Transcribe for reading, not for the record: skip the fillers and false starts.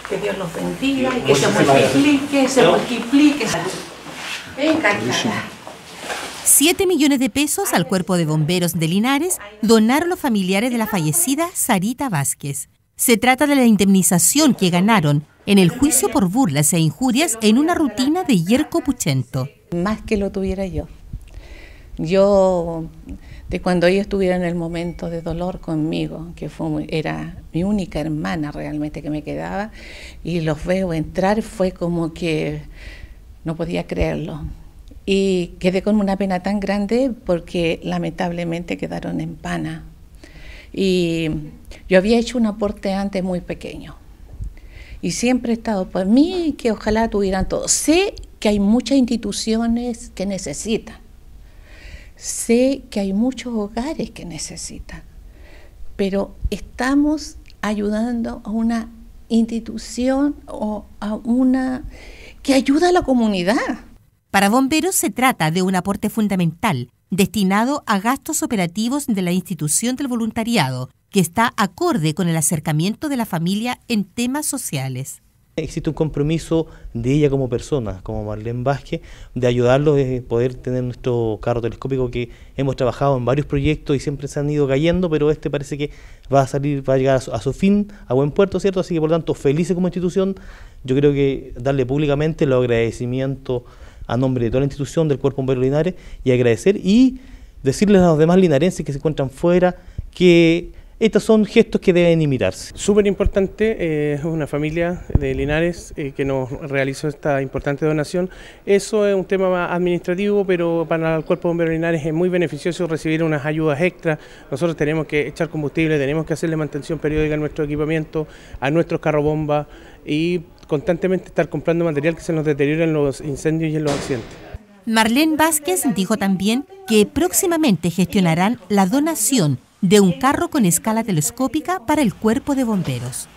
Que Dios los bendiga y que se multiplique. Venga, Clara. 7 millones de pesos al Cuerpo de Bomberos de Linares donaron los familiares de la fallecida Sarita Vázquez. Se trata de la indemnización que ganaron en el juicio por burlas e injurias en una rutina de Yerko Puchento. Más que lo tuviera yo. Yo, de cuando ella estuviera en el momento de dolor conmigo, que era mi única hermana realmente que me quedaba, y los veo entrar, fue como que no podía creerlo. Y quedé con una pena tan grande porque lamentablemente quedaron en pana. Y yo había hecho un aporte antes muy pequeño. Y siempre he estado por mí, que ojalá tuvieran todo. Sé que hay muchas instituciones que necesitan. Sé que hay muchos hogares que necesitan. Pero estamos ayudando a una institución o a una que ayuda a la comunidad. Para bomberos se trata de un aporte fundamental destinado a gastos operativos de la institución del voluntariado, que está acorde con el acercamiento de la familia en temas sociales. Existe un compromiso de ella como persona, como Marlene Vázquez, de ayudarlos a poder tener nuestro carro telescópico, que hemos trabajado en varios proyectos y siempre se han ido cayendo, pero este parece que va a llegar a su fin, a buen puerto, ¿cierto? Así que por tanto, felices como institución, yo creo que darle públicamente los agradecimientos a nombre de toda la institución del Cuerpo Bombero Linares y agradecer y decirles a los demás linarenses que se encuentran fuera que estos son gestos que deben imitarse. Súper importante, es una familia de Linares que nos realizó esta importante donación. Eso es un tema más administrativo, pero para el Cuerpo Bombero Linares es muy beneficioso recibir unas ayudas extras. Nosotros tenemos que echar combustible, tenemos que hacerle mantención periódica a nuestro equipamiento, a nuestros carrobombas y constantemente estar comprando material que se nos deteriora en los incendios y en los accidentes. Marlene Vázquez dijo también que próximamente gestionarán la donación de un carro con escala telescópica para el Cuerpo de Bomberos.